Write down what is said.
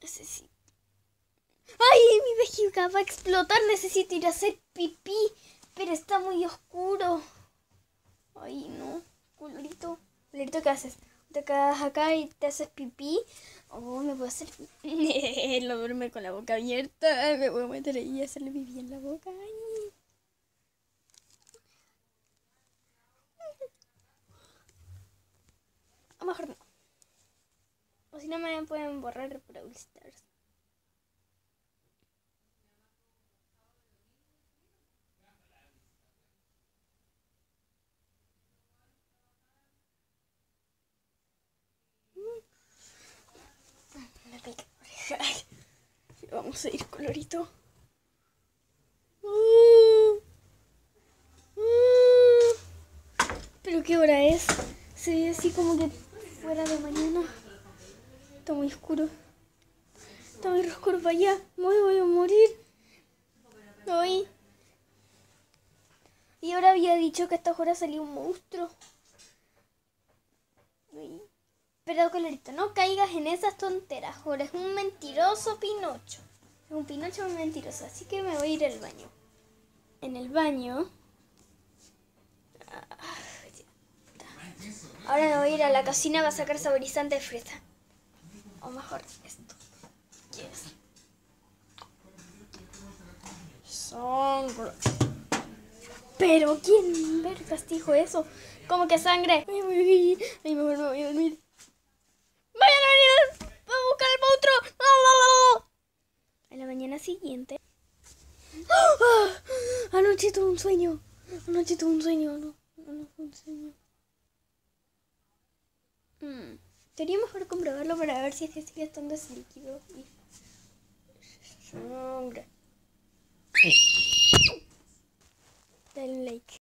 Necesito... ¡Ay! Mi vejiga va a explotar. Necesito ir a hacer pipí. Pero está muy oscuro. Ay, no. Colorito. Colorito, ¿qué haces? Te quedas acá y te haces pipí. Oh, me puedo hacer... Lo duerme con la boca abierta. Me voy a meter ahí y hacerle pipí en la boca. Ay. A lo mejor no. O si no me pueden borrar por All Stars. Me pica la oreja. Vamos a ir, colorito. ¿Pero qué hora es? Se ve así como que fuera de mañana. Está muy oscuro. Está muy oscuro para allá. Me voy a morir. Ay. Y ahora había dicho que a esta hora salía un monstruo. Ay. Pero colorito, no caigas en esas tonteras. Ahora es un mentiroso Pinocho. Es un Pinocho muy mentiroso. Así que me voy a ir al baño. En el baño... Ahora me voy a ir a la cocina para sacar saborizante de fresa. O mejor esto. Yes. Sangre. Pero ¿quién vergas dijo eso? ¿Cómo que sangre? Ay, mejor me voy a dormir. ¡Vayan a venir a buscar al monstruo! A la mañana siguiente. Anoche tuve un sueño. Anoche tuve un sueño. No fue un sueño. Sería mejor comprobarlo para ver si es que sigue estando ese líquido. Sangre. Dale like.